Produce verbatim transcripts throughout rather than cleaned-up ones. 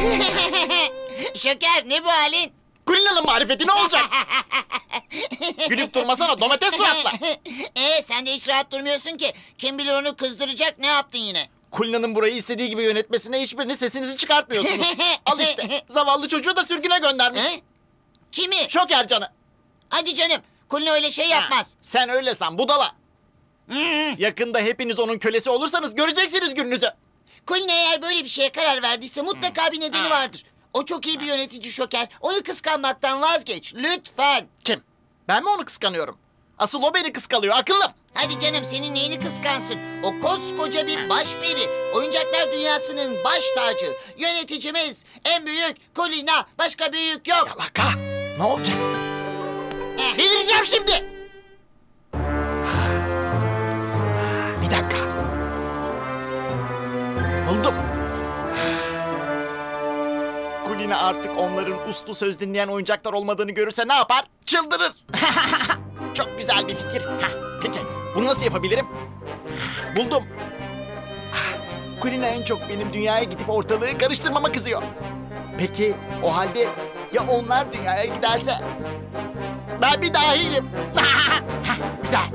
Şoker, ne bu halin? Kulina'nın marifeti ne olacak? Gülüp durmasana domates suratla. Ee, sen de hiç rahat durmuyorsun ki. Kim bilir onu kızdıracak, ne yaptın yine? Kulina'nın burayı istediği gibi yönetmesine hiçbirini sesinizi çıkartmıyorsunuz. Al işte, zavallı çocuğu da sürgüne göndermiş. He? Kimi? Şoker canı. Hadi canım, Kulina öyle şey yapmaz. Ha, sen öyle san budala. Yakında hepiniz onun kölesi olursanız göreceksiniz gününüzü. Kulina eğer böyle bir şeye karar verdiyse mutlaka bir nedeni vardır. O çok iyi bir yönetici Şoker. Onu kıskanmaktan vazgeç, lütfen. Kim? Ben mi onu kıskanıyorum? Asıl o beni kıskanıyor akıllım. Hadi canım, senin neyini kıskansın? O koskoca bir başperi. Oyuncaklar dünyasının baş tacı. Yöneticimiz en büyük Kulina. Başka büyük yok. Yalaka. Ne olacak? Eh. Delireceğim şimdi. Bir dakika. Buldum. Kulina artık onların uslu söz dinleyen oyuncaklar olmadığını görürse ne yapar? Çıldırır. Çok güzel bir fikir. Hah, peki bunu nasıl yapabilirim? Buldum. Kulina en çok benim dünyaya gidip ortalığı karıştırmama kızıyor. Peki o halde ya onlar dünyaya giderse? Ben bir dahiyim. Güzel.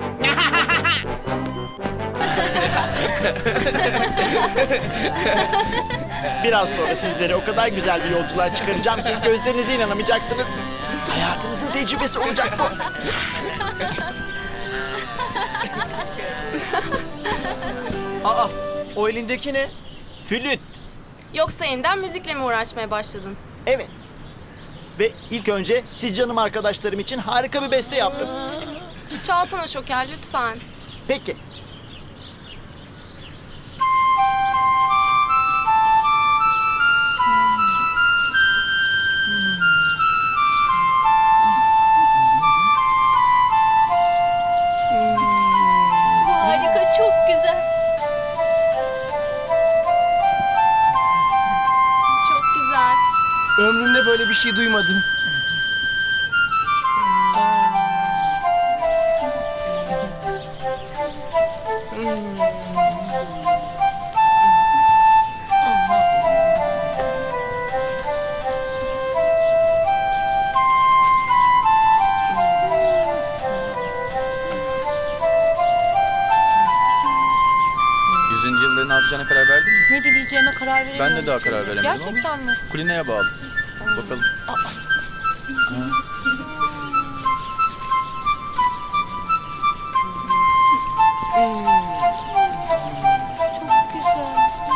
Biraz sonra sizleri o kadar güzel bir yolculuğa çıkaracağım ki gözlerinize inanamayacaksınız. Hayatınızın tecrübesi olacak bu. Aa, o elindeki ne? Flüt. Yoksa yeniden müzikle mi uğraşmaya başladın? Evet. Ve ilk önce siz canım arkadaşlarım için harika bir beste yaptım. Çalsana Şoker lütfen. Peki. Bu harika, çok güzel. Çok güzel. Ömrümde böyle bir şey duymadım. Yüzüncü yılda ne yapacağına karar verdin mi? Ne dileyeceğime karar veremiyorum. Ben de daha karar veremedim Gerçekten mi? ama Kulina'ya bağlı. Bakalım. Çok güzel.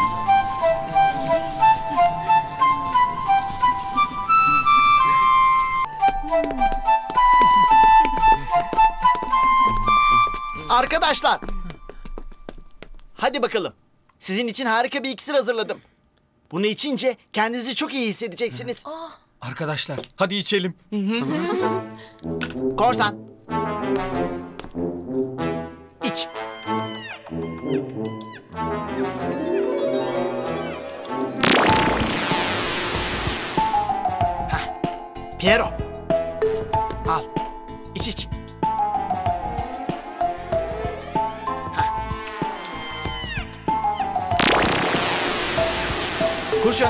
Arkadaşlar. Hadi bakalım. Sizin için harika bir iksir hazırladım. Bunu içince kendinizi çok iyi hissedeceksiniz. Arkadaşlar, hadi içelim. Korsan. İç. Hah. Piero. Al. İç iç. Hah. Kurşun.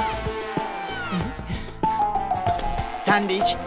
Sen de iç.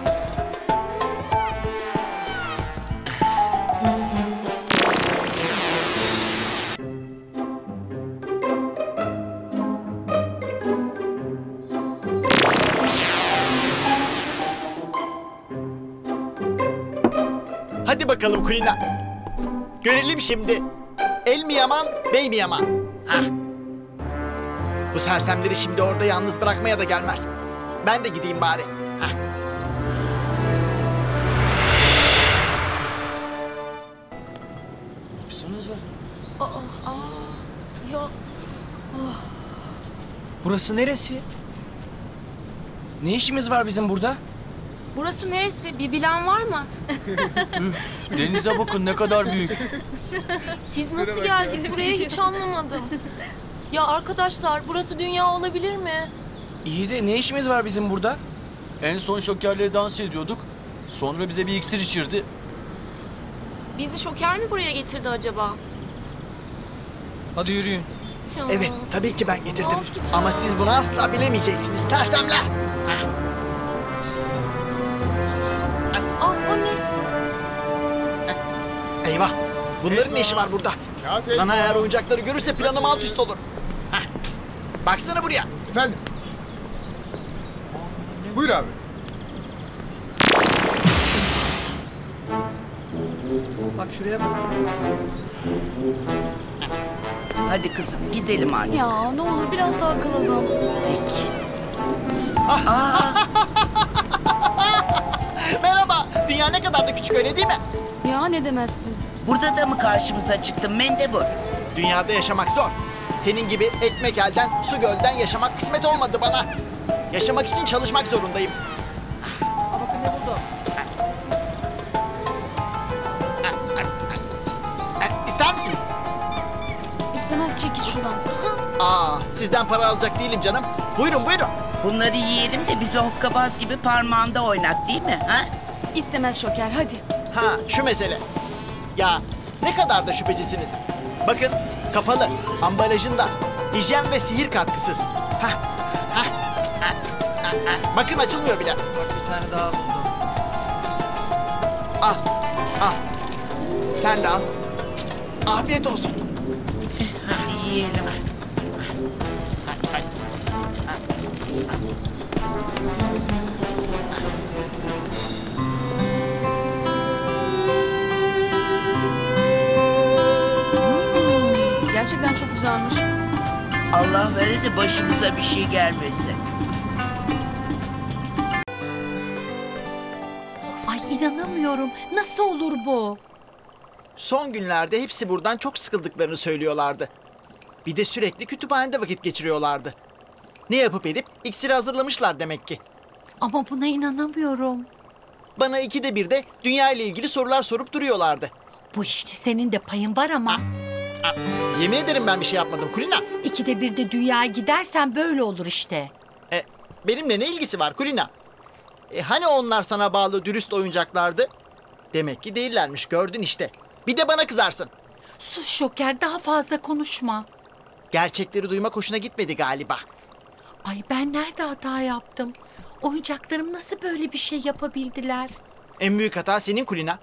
Hadi bakalım Kulina. Görelim şimdi. El mi yaman, bey mi yaman? Hah. Bu sersemleri şimdi orada yalnız bırakmaya da gelmez. Ben de gideyim bari. Hah. Baksanıza. Ya Burası neresi? Ne işimiz var bizim burada? Burası neresi? Bir bilen var mı? Denize bakın ne kadar büyük. biz nasıl geldik buraya hiç anlamadım. Ya arkadaşlar burası dünya olabilir mi? İyi de ne işimiz var bizim burada? En son şokerleri dans ediyorduk. Sonra bize bir iksir içirdi. Bizi Şoker mi buraya getirdi acaba? Hadi yürüyün. Evet, tabii ki ben getirdim. Ama siz bunu asla bilemeyeceksiniz sersemler. Aa, o ne? Eyvah, bunların ne işi var burada? Nana eğer oyuncakları görürse planım alt üst olur. Hah, pst, baksana buraya. Efendim? Buyur abi. Bak şuraya bak. Hadi kızım gidelim artık. Ya ne olur biraz daha kalalım. Peki. Merhaba, dünya ne kadar da küçük öyle değil mi? Ya ne demezsin. Burada da mı karşımıza çıktın Mendebur? Dünyada yaşamak zor. Senin gibi ekmek elden, su gölden yaşamak kısmet olmadı bana. Yaşamak için çalışmak zorundayım. Aa, bakın ne buldum. İster misiniz? İstemez çekil şuradan. Aa, sizden para alacak değilim canım. Buyurun buyurun. Bunları yiyelim de bizi hokkabaz gibi parmağında oynat değil mi? Ha? İstemez Şoker hadi. Ha, şu mesele. Ya ne kadar da şüphecisiniz. Bakın kapalı, ambalajında. Hijyen ve sihir katkısız. Hah, hah, hah, hah, hah. Bakın açılmıyor bile. Bir tane daha buldum. Al, al. Sen de al. Afiyet olsun. Hadi yiyelim. Gerçekten çok güzelmiş. Allah vere de başımıza bir şey gelmesin. Ay inanamıyorum. Nasıl olur bu? Son günlerde hepsi buradan çok sıkıldıklarını söylüyorlardı. Bir de sürekli kütüphanede vakit geçiriyorlardı. Ne yapıp edip iksiri hazırlamışlar demek ki. Ama buna inanamıyorum. Bana ikide bir de dünya ile ilgili sorular sorup duruyorlardı. Bu işte senin de payın var ama. Yemin ederim ben bir şey yapmadım Kulina. İkide bir de dünyaya gidersen böyle olur işte. E, benimle ne ilgisi var Kulina? E, hani onlar sana bağlı dürüst oyuncaklardı? Demek ki değillermiş, gördün işte. Bir de bana kızarsın. Sus Şoker, daha fazla konuşma. Gerçekleri duymak hoşuna gitmedi galiba. Ay ben nerede hata yaptım? Oyuncaklarım nasıl böyle bir şey yapabildiler? En büyük hata senin Kulina.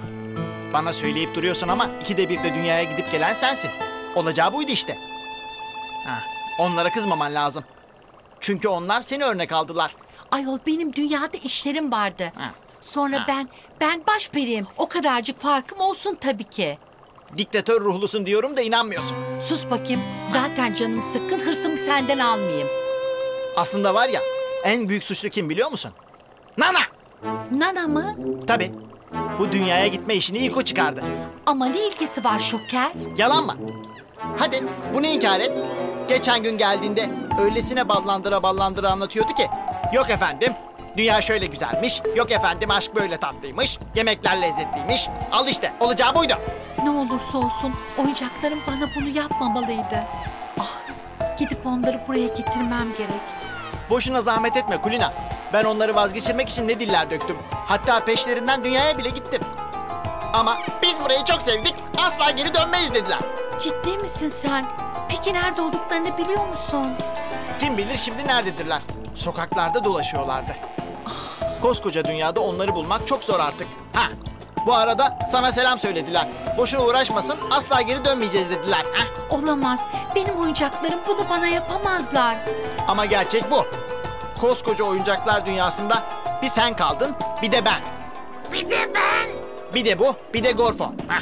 Bana söyleyip duruyorsun ama ikide bir de dünyaya gidip gelen sensin. Olacağı buydu işte. Ha, onlara kızmaman lazım. Çünkü onlar seni örnek aldılar. Ayol benim dünyada işlerim vardı. Ha. Sonra Ha. ben, ben başperiyim. O kadarcık farkım olsun tabii ki. Diktatör ruhlusun diyorum da inanmıyorsun. Sus bakayım. Zaten canım sıkkın, hırsımı senden almayayım. Aslında var ya, en büyük suçlu kim biliyor musun? Nana! Nana mı? Tabii. Bu dünyaya gitme işini ilk o çıkardı. Ama ne ilgisi var Şoker? Yalan mı? Hadi bunu inkar et. Geçen gün geldiğinde öylesine ballandıra ballandıra anlatıyordu ki. Yok efendim, dünya şöyle güzelmiş. Yok efendim, aşk böyle tatlıymış. Yemekler lezzetliymiş. Al işte, olacağı buydu. Ne olursa olsun oyuncaklarım bana bunu yapmamalıydı. Ah, gidip onları buraya getirmem gerek. Boşuna zahmet etme Kulina. Ben onları vazgeçirmek için ne diller döktüm. Hatta peşlerinden dünyaya bile gittim. Ama biz burayı çok sevdik, asla geri dönmeyiz dediler. Ciddi misin sen? Peki nerede olduklarını biliyor musun? Kim bilir şimdi nerededirler? Sokaklarda dolaşıyorlardı. Koskoca dünyada onları bulmak çok zor artık. Ha, bu arada sana selam söylediler. Boşuna uğraşmasın, asla geri dönmeyeceğiz dediler. Ha? Olamaz. Benim oyuncaklarım bunu bana yapamazlar. Ama gerçek bu. Koskoca oyuncaklar dünyasında bir sen kaldın, bir de ben. Bir de ben. Bir de bu, bir de Gorfo. Hah.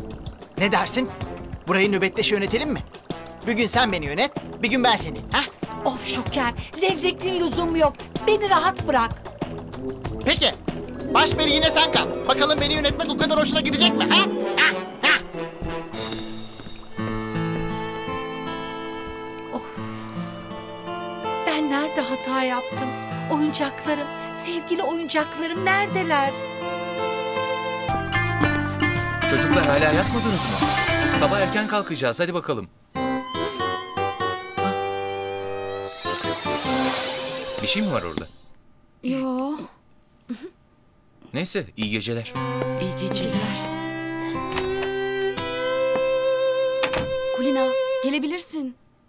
Ne dersin? Burayı nöbetleşe yönetelim mi? Bir gün sen beni yönet, bir gün ben seni. Hah? Of Şoker, zevzekliğin lüzumu yok. Beni rahat bırak. Peki, başperi yine sen kal. Bakalım beni yönetmek o kadar hoşuna gidecek mi? Ha? Ha? Ha? Ben nerede hata yaptım? Oyuncaklarım, sevgili oyuncaklarım neredeler? Çocuklar hala yatmadınız mı? Sabah erken kalkacağız, hadi bakalım. Bir şey mi var orada? Yo. Neyse, iyi geceler. İyi geceler. Kulina gelebilirsin.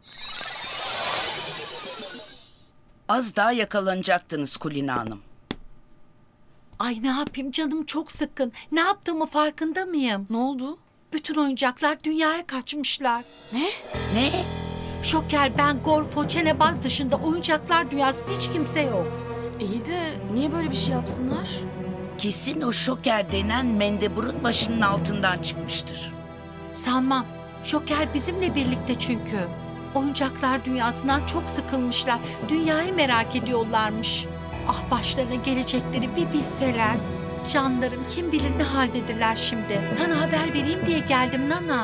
Az daha yakalanacaktınız Kulina Hanım. Ay ne yapayım canım çok sıkkın. Ne yaptığımı farkında mıyım? Ne oldu? Bütün oyuncaklar dünyaya kaçmışlar. Ne? Ne? Şoker, ben, Gorfo, Çenebaz dışında oyuncaklar dünyasında hiç kimse yok. İyi de niye böyle bir şey yapsınlar? Kesin o Şoker denen mendeburun başının altından çıkmıştır. Sanmam. Şoker bizimle birlikte çünkü. Oyuncaklar dünyasından çok sıkılmışlar. Dünyayı merak ediyorlarmış. Ah başlarına gelecekleri bir bilseler. Canlarım kim bilir ne haldedirler şimdi. Sana haber vereyim diye geldim Nana.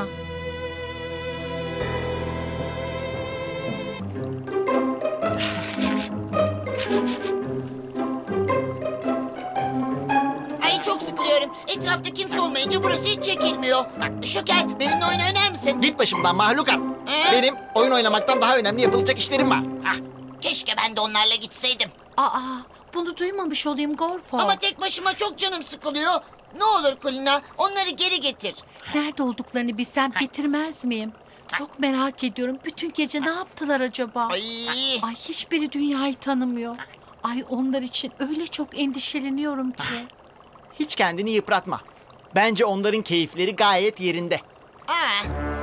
Ay çok sıkılıyorum. Etrafta kimse olmayınca burası hiç çekilmiyor. Şoker benimle oyun oynar mısın? Git başımdan mahlukat. Ee? Benim oyun oynamaktan daha önemli yapılacak işlerim var. Ah, Keşke ben de onlarla gitseydim. Aa bunu duymamış olayım Gorfo. Ama tek başıma çok canım sıkılıyor. Ne olur Kulina onları geri getir. Nerede olduklarını bilsem getirmez miyim? Çok merak ediyorum. Bütün gece ne yaptılar acaba? Ay. Ay hiçbiri dünyayı tanımıyor. Ay onlar için öyle çok endişeleniyorum ki. hiç kendini yıpratma. Bence onların keyifleri gayet yerinde. Aa,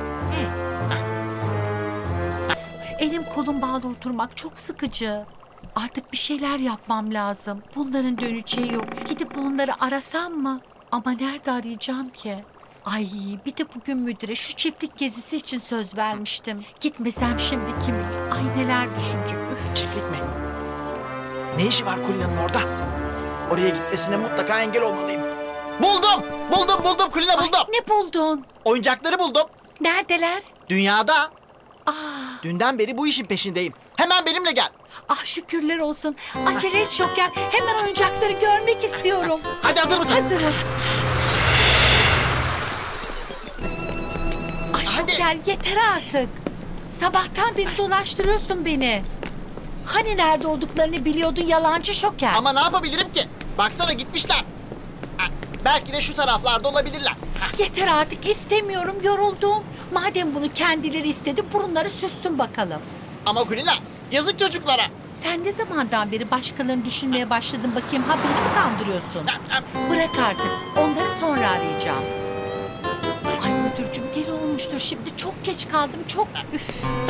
Elim kolum bağlı oturmak çok sıkıcı. Artık bir şeyler yapmam lazım. Bunların döneceği yok. Gidip onları arasam mı? Ama nerede arayacağım ki? Ay bir de bugün müdüre şu çiftlik gezisi için söz vermiştim. Gitmesem şimdi kim bilir. Ay neler düşünecek. Üf. Çiftlik mi? Ne işi var Kulina'nın orada? Oraya gitmesine mutlaka engel olmalıyım. Buldum! Buldum buldum Kulina buldum. Ay, ne buldun? Oyuncakları buldum. Neredeler? Dünyada. Ah, Dünden beri bu işin peşindeyim. Hemen benimle gel. ah şükürler olsun. Acele et Şoker. Hemen oyuncakları görmek istiyorum. Hadi hazır mısın? Hazırım. Ay Hadi. Şoker yeter artık. Sabahtan beri dolaştırıyorsun beni. Hani nerede olduklarını biliyordun yalancı Şoker. Ama ne yapabilirim ki? Baksana gitmişler. Ha, belki de şu taraflarda olabilirler. Ha, Yeter artık istemiyorum yoruldum. Madem bunu kendileri istedi burunları sürsün bakalım. ama Kulina yazık çocuklara. Sen ne zamandan beri başkalarını düşünmeye başladın bakayım ha beni mi kandırıyorsun? Ha, ha, Bırak artık onları sonra arayacağım. Ay müdürcüm deli olmuştur şimdi çok geç kaldım çok. Üf.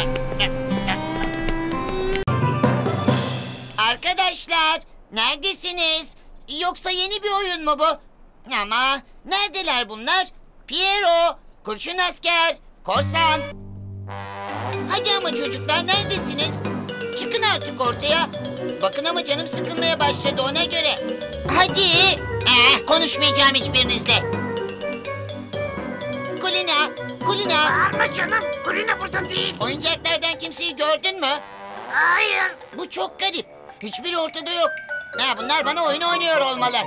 arkadaşlar neredesiniz? Yoksa yeni bir oyun mu bu? Ama neredeler bunlar? Piero, kurşun asker, korsan. Hadi ama çocuklar neredesiniz? Çıkın artık ortaya. Bakın ama canım sıkılmaya başladı ona göre. Hadi. Eh, konuşmayacağım hiçbirinizle. Kulina, Kulina. Bağırma canım. Kulina burada değil. Oyuncaklardan kimseyi gördün mü? Hayır. Bu çok garip. Hiçbiri ortada yok. Ha, bunlar bana oyun oynuyor olmalı.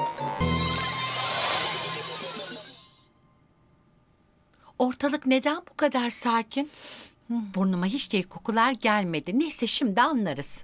Ortalık neden bu kadar sakin? Hı, burnuma hiç iyi kokular gelmedi. Neyse şimdi anlarız.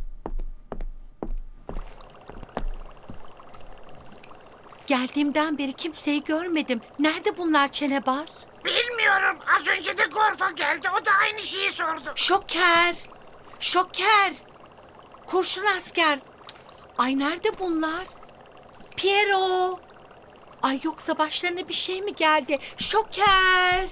Geldiğimden beri kimseyi görmedim. Nerede bunlar Çenebaz? Bilmiyorum. Az önce de Gorfo geldi. O da aynı şeyi sordu. Şoker! Şoker! Kurşun asker! Ay nerede bunlar? Piero! Ay yoksa başlarına bir şey mi geldi? Şoker!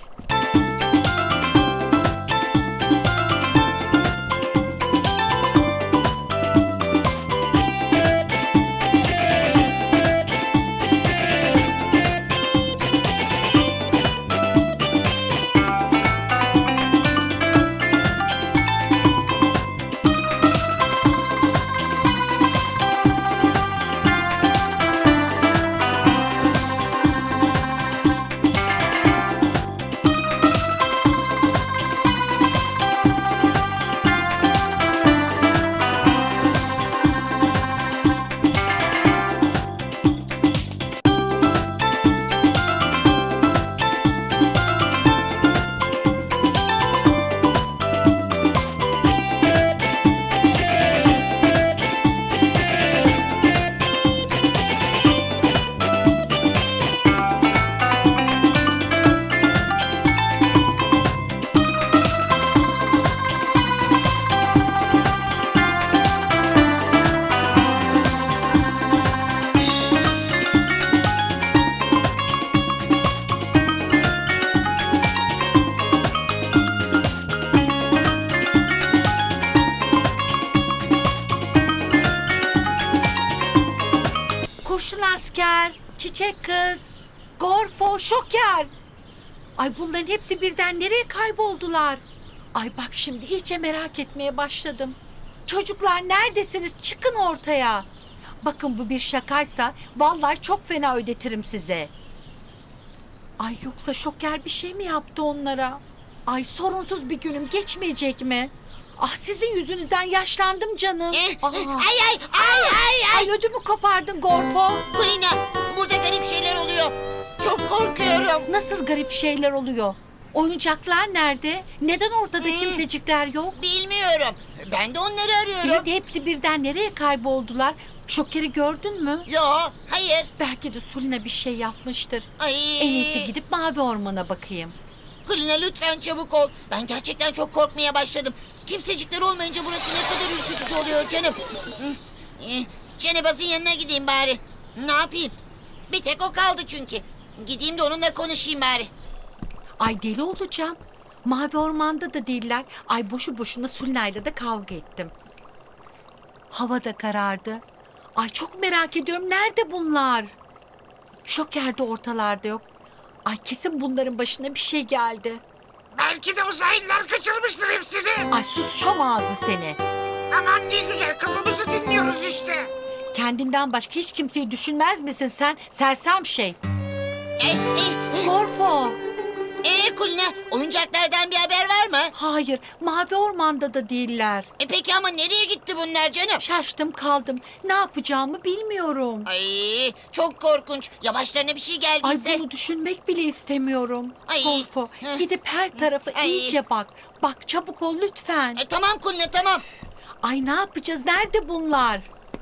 Kurşun asker, çiçek kız, Gorfo, Şoker. Ay bunların hepsi birden nereye kayboldular? Ay bak şimdi iyice merak etmeye başladım. Çocuklar neredesiniz? Çıkın ortaya. Bakın bu bir şakaysa vallahi çok fena ödetirim size. Ay yoksa Şoker bir şey mi yaptı onlara? Ay sorunsuz bir günüm geçmeyecek mi? Ah sizin yüzünüzden yaşlandım canım. Eh, Aa. ay ay ay ay ay. Ay ödümü kopardın Gorfo. Kulina, burada garip şeyler oluyor. Çok korkuyorum. Nasıl garip şeyler oluyor? Oyuncaklar nerede? Neden ortada Hmm. kimsecikler yok? Bilmiyorum. Ben de onları arıyorum. İyi de hepsi birden nereye kayboldular? Şoker'i gördün mü? Yo, hayır. Belki de Sulina bir şey yapmıştır. Ay. En iyisi gidip Mavi Orman'a bakayım. Kulina lütfen çabuk ol. Ben gerçekten çok korkmaya başladım. Kimsecikler olmayınca burası ne kadar ürkütücü oluyor canım. Çenebaz'ın yanına gideyim bari. Ne yapayım? Bir tek o kaldı çünkü. Gideyim de onunla konuşayım bari. Ay deli olacağım. Mavi Orman'da da değiller. Ay boşu boşuna Sulina'yla da kavga ettim. Hava da karardı. Ay çok merak ediyorum. Nerede bunlar? Şoker de ortalarda yok. Ay kesin bunların başına bir şey geldi. Belki de uzaylılar kaçırmıştır hepsini. Ay sus şom ağzı seni. Aman ne güzel kafamızı dinliyoruz işte. Kendinden başka hiç kimseyi düşünmez misin sen? Sersem şey. E, e, Gorfo. e, Kulina, oyuncaklardan bir haber var mı? Hayır, Mavi Orman'da da değiller. E peki ama nereye gitti bunlar canım? Şaştım kaldım. Ne yapacağımı bilmiyorum. Ay çok korkunç. Ya başlarına bir şey Ay geldiyse. bunu düşünmek bile istemiyorum. Ay. Gorfo, Heh. gidip her tarafa Ay. iyice bak. Bak çabuk ol lütfen. E, tamam Kulina tamam. Ay ne yapacağız? Nerede bunlar?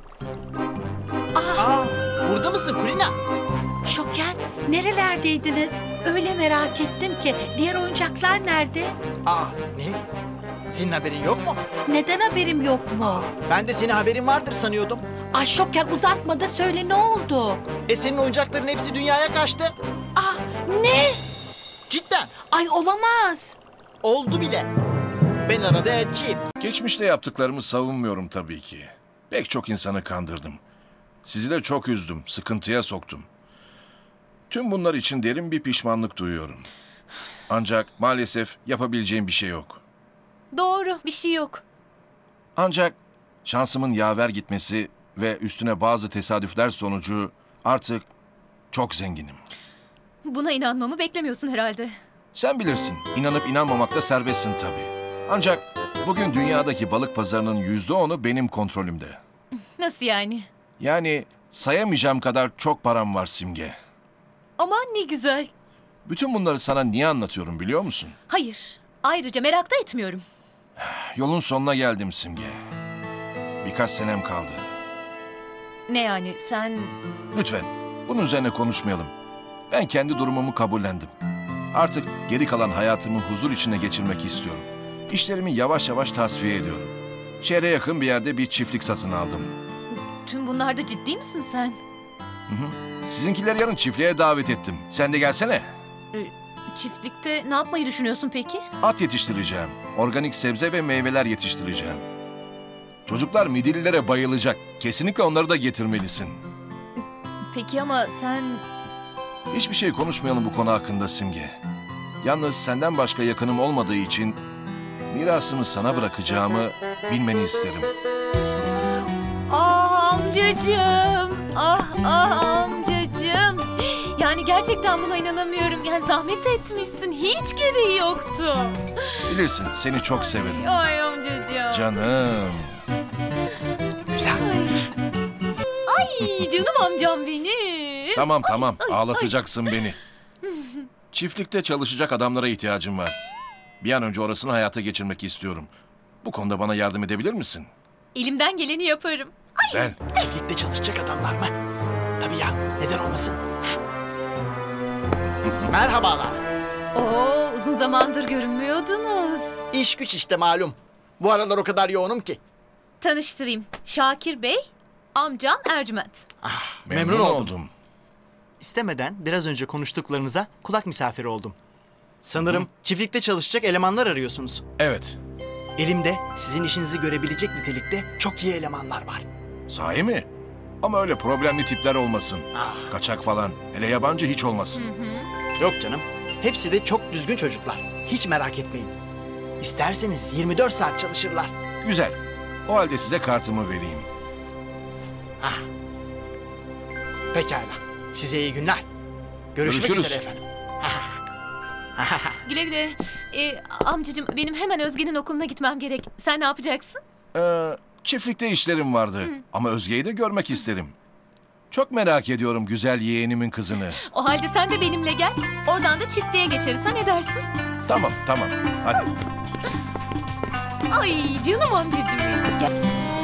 Aa, burada mısın Kulina? Şoker, nerelerdeydiniz? Öyle merak ettim ki. Diğer oyuncaklar nerede? Aa, ne? Senin haberin yok mu? Neden haberim yok mu? Ben de senin haberin vardır sanıyordum. Ay Şoker uzatma da söyle ne oldu? E senin oyuncakların hepsi dünyaya kaçtı. Ah ne? Cidden. Ay olamaz. Oldu bile. Ben arada elçiyim. Geçmişte yaptıklarımı savunmuyorum tabii ki. Pek çok insanı kandırdım. Sizi de çok üzdüm, sıkıntıya soktum. Tüm bunlar için derin bir pişmanlık duyuyorum. Ancak maalesef yapabileceğim bir şey yok. Doğru, bir şey yok. Ancak şansımın yaver gitmesi ve üstüne bazı tesadüfler sonucu artık çok zenginim. Buna inanmamı beklemiyorsun herhalde. Sen bilirsin, inanıp inanmamakta serbestsin tabii. Ancak bugün dünyadaki balık pazarının yüzde onu benim kontrolümde. Nasıl yani? Yani sayamayacağım kadar çok param var Simge. Aman ne güzel. Bütün bunları sana niye anlatıyorum biliyor musun? Hayır, ayrıca merak da etmiyorum. Yolun sonuna geldim Simge. Birkaç senem kaldı. Ne yani sen... Lütfen bunun üzerine konuşmayalım. Ben kendi durumumu kabullendim. Artık geri kalan hayatımı huzur içinde geçirmek istiyorum. İşlerimi yavaş yavaş tasfiye ediyorum. Şehre yakın bir yerde bir çiftlik satın aldım. Tüm bunlarda ciddi misin sen? Sizinkileri yarın çiftliğe davet ettim. Sen de gelsene. Çiftlikte ne yapmayı düşünüyorsun peki? At yetiştireceğim. Organik sebze ve meyveler yetiştireceğim. Çocuklar midillilere bayılacak. Kesinlikle onları da getirmelisin. Peki ama sen... Hiçbir şey konuşmayalım bu konu hakkında Simge. Yalnız senden başka yakınım olmadığı için mirasımı sana bırakacağımı bilmeni isterim. Ah amcacığım. Ah ah amcacığım. Yani gerçekten buna inanamıyorum. Yani zahmet etmişsin. Hiç gereği yoktu. Bilirsin seni çok severim. Ay amcacığım. Canım. Ay canım amcam benim. Tamam tamam ağlatacaksın beni. Çiftlikte çalışacak adamlara ihtiyacım var. Bir an önce orasını hayata geçirmek istiyorum. Bu konuda bana yardım edebilir misin? Elimden geleni yaparım. Güzel. Çiftlikte çalışacak adamlar mı? Tabii ya, neden olmasın? Merhabalar. Oo uzun zamandır görünmüyordunuz. İş güç işte malum. Bu aralar o kadar yoğunum ki. Tanıştırayım. Şakir Bey, amcam Ercüment. Memnun, Memnun oldum. oldum. İstemeden biraz önce konuştuklarınıza kulak misafiri oldum. Sanırım çiftlikte çalışacak elemanlar arıyorsunuz. Evet. Elimde sizin işinizi görebilecek nitelikte çok iyi elemanlar var. Sahi mi? Ama öyle problemli tipler olmasın. Kaçak falan. Hele yabancı hiç olmasın. Yok canım. Hepsi de çok düzgün çocuklar. Hiç merak etmeyin. İsterseniz yirmi dört saat çalışırlar. Güzel. O halde size kartımı vereyim. Ah. Pekala. Size iyi günler. Görüşmek Görüşürüz. üzere efendim. Güle güle. Ee, amcacığım benim hemen Özge'nin okuluna gitmem gerek. Sen ne yapacaksın? Ee, çiftlikte işlerim vardı. Ama Özge'yi de görmek isterim. Çok merak ediyorum güzel yeğenimin kızını. O halde sen de benimle gel. Oradan da çiftliğe geçeriz. Ha ne dersin? Tamam, tamam. Hadi. Ay canım amcacığım benim. Gel.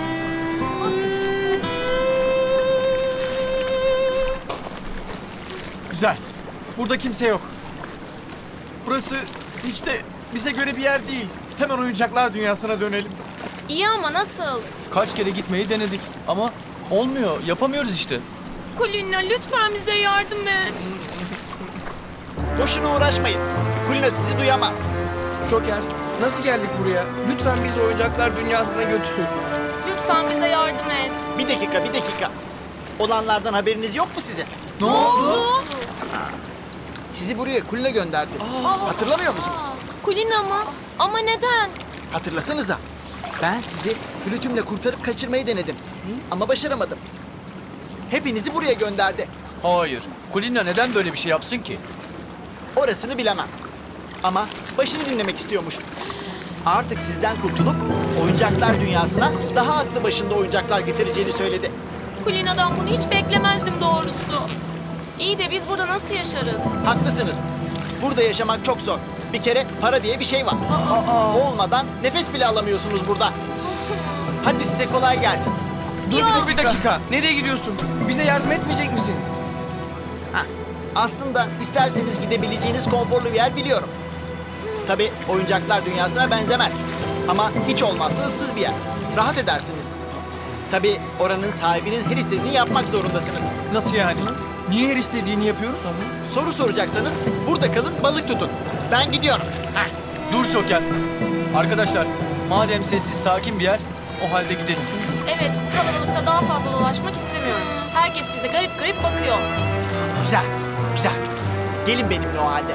Güzel. Burada kimse yok. Burası hiç de bize göre bir yer değil. Hemen oyuncaklar dünyasına dönelim. İyi ama nasıl? Kaç kere gitmeyi denedik ama olmuyor. Yapamıyoruz işte. Kulina lütfen bize yardım et. Boşuna uğraşmayın. Kulina sizi duyamaz. Şoker, nasıl geldik buraya? Lütfen bizi oyuncaklar dünyasına götür. Lütfen bize yardım et. Bir dakika, bir dakika. Olanlardan haberiniz yok mu sizin? Ne oldu? Sizi buraya Kulina gönderdi. Hatırlamıyor musunuz? Kulina mı? Ama neden? Hatırlasanıza. Ben sizi flütümle kurtarıp kaçırmayı denedim. Ama başaramadım. Hepinizi buraya gönderdi. Hayır. Kulina neden böyle bir şey yapsın ki? Orasını bilemem. Ama başını dinlemek istiyormuş. Artık sizden kurtulup oyuncaklar dünyasına daha aklı başında oyuncaklar getireceğini söyledi. Kulina'dan bunu hiç beklemezdim doğrusu. İyi de biz burada nasıl yaşarız? Haklısınız. Burada yaşamak çok zor. Bir kere para diye bir şey var. O olmadan nefes bile alamıyorsunuz burada. Hadi size kolay gelsin. Dur bir dur bir dakika. Nereye gidiyorsun? Bize yardım etmeyecek misin? Ha, aslında isterseniz gidebileceğiniz konforlu bir yer biliyorum. Tabii oyuncaklar dünyasına benzemez. Ama hiç olmazsa ıssız bir yer. Rahat edersiniz. Tabii oranın sahibinin her istediğini yapmak zorundasınız. Nasıl yani? Niye her istediğini yapıyoruz? Soru soracaksanız burada kalın, balık tutun. Ben gidiyorum. Heh. Dur Şoker. Arkadaşlar, madem sessiz sakin bir yer, o halde gidelim. Evet, bu kalabalıkta daha fazla dolaşmak istemiyorum. Herkes bize garip garip bakıyor. Güzel, güzel. Gelin benimle o halde.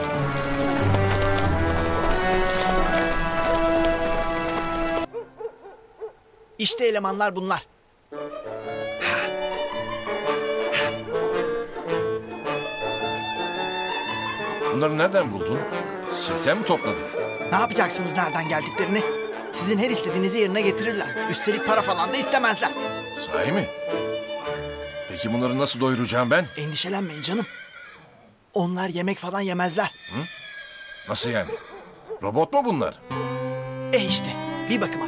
İşte elemanlar bunlar. Bunları nereden buldun? Sirkten mi topladın? Ne yapacaksınız nereden geldiklerini? Sizin her istediğinizi yerine getirirler. Üstelik para falan da istemezler. Sahi mi? Peki bunları nasıl doyuracağım ben? Endişelenmeyin canım. Onlar yemek falan yemezler. Nasıl yani? Robot mu bunlar? E işte bir bakıma.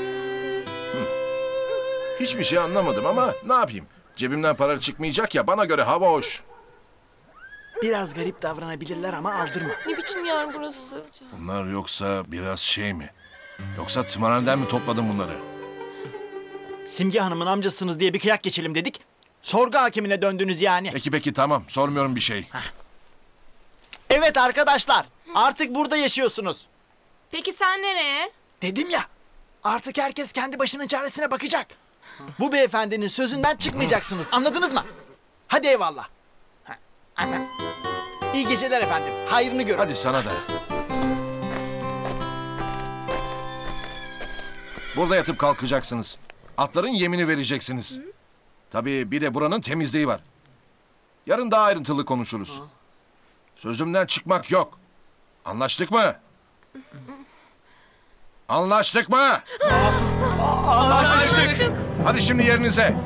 Hiçbir şey anlamadım ama ne yapayım? Cebimden para çıkmayacak ya, bana göre hava hoş. Biraz garip davranabilirler ama aldırma. Ne biçim yer burası? Bunlar yoksa biraz şey mi? Yoksa tımarhaneden mi topladın bunları? Simge Hanım'ın amcasınız diye bir kıyak geçelim dedik. Sorgu hakimine döndünüz yani. Peki peki tamam, sormuyorum bir şey. Evet arkadaşlar, artık burada yaşıyorsunuz. Peki sen nereye? Dedim ya, artık herkes kendi başının çaresine bakacak. Bu beyefendinin sözünden çıkmayacaksınız, anladınız mı? Hadi eyvallah. İyi geceler efendim, hayrını görün. Hadi sana da. Burada yatıp kalkacaksınız. Atların yemini vereceksiniz. Tabii bir de buranın temizliği var. Yarın daha ayrıntılı konuşuruz. Sözümden çıkmak yok. Anlaştık mı? Anlaştık mı? Anlaştık. Hadi şimdi yerinize.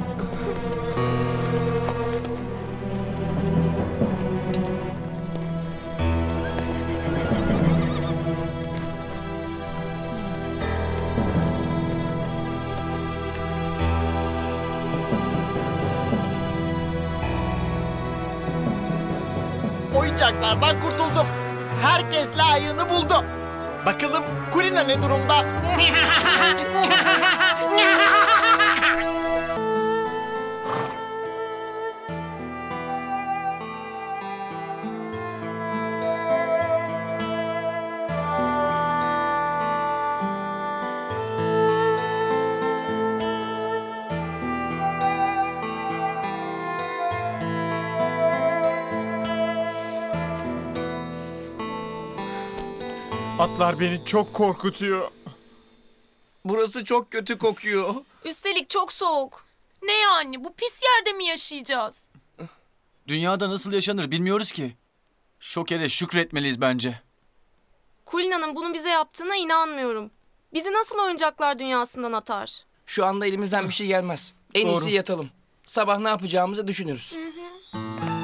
Oyuncaklardan kurtuldum. Herkes layığını buldu. Bakalım Kulina ne durumda? Atlar beni çok korkutuyor. Burası çok kötü kokuyor. Üstelik çok soğuk. Ne yani? Bu pis yerde mi yaşayacağız? Dünyada nasıl yaşanır bilmiyoruz ki. Şoker'e şükretmeliyiz bence. Kulina'nın bunu bize yaptığına inanmıyorum. Bizi nasıl oyuncaklar dünyasından atar? Şu anda elimizden bir şey gelmez. En Doğru. iyisi yatalım. Sabah ne yapacağımızı düşünürüz. Hı hı.